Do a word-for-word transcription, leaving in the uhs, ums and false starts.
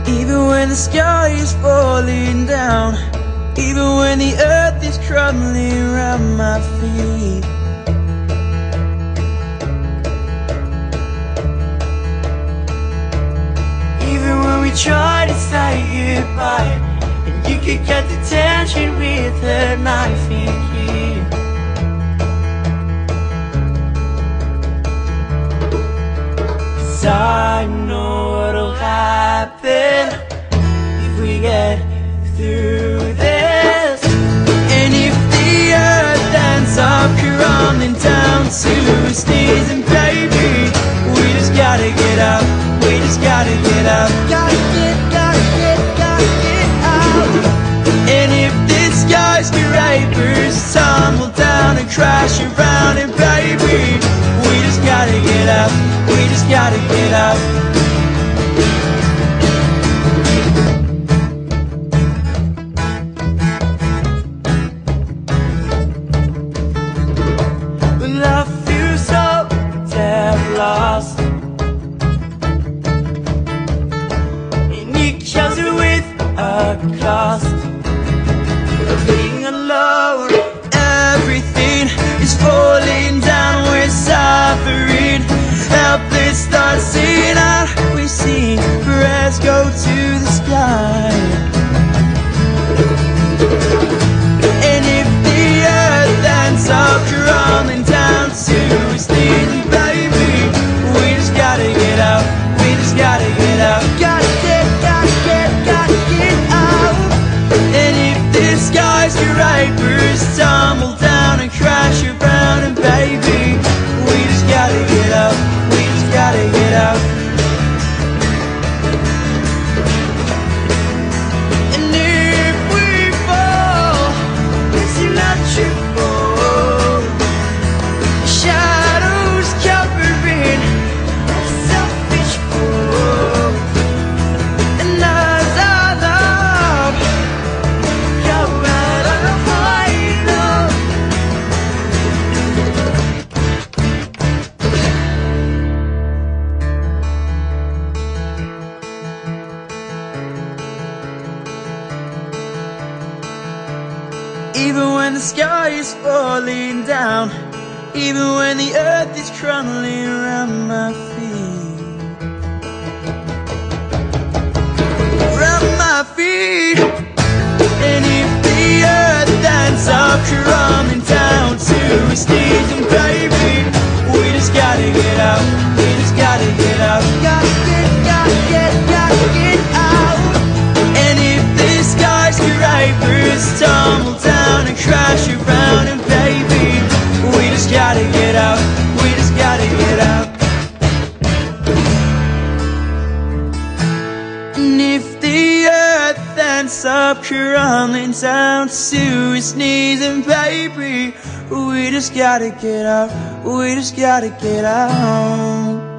Even when the sky is falling down, even when the earth is crumbling around my feet. Even when we try to say goodbye, and you could cut the tension with a knife in here. Cause I know what'll happen if we get through this. And if the earth ends up crumbling down to its knees, and baby, we just gotta get up, we just gotta get up. Gotta get, gotta get, gotta get out. And if this skyscrapers tumble down and crash around, and baby, we just gotta get up, we just gotta get up. Well, I feel so damn lost, and it comes with a cost of being alone. Everything is falling down, we're suffering, helpless, dancing out. We sing prayers go to the sky. And if the earth ends up crumbling down to its knees, baby, we just gotta get up, we just gotta get up. Gotta get, gotta get, gotta get out. And if the skyscrapers tumble down and crash around, and baby, we just gotta get up, we just gotta get up. And if we fall, it's not your fault. Shadows covering a selfish fool. And as I love, go out of high love. Even when the sky is falling down, even when the earth is crumbling around my feet, around my feet. And if the earth ends up crumbling down to its knees, and baby, we just gotta get up, we just gotta get up. Gotta get, gotta get, gotta get out. And if the skyscrapers tumble down and crash around, and baby, we just gotta get up, we just gotta get up. And if the earth ends up crumbling down to its knees, and baby, we just gotta get up, we just gotta get out.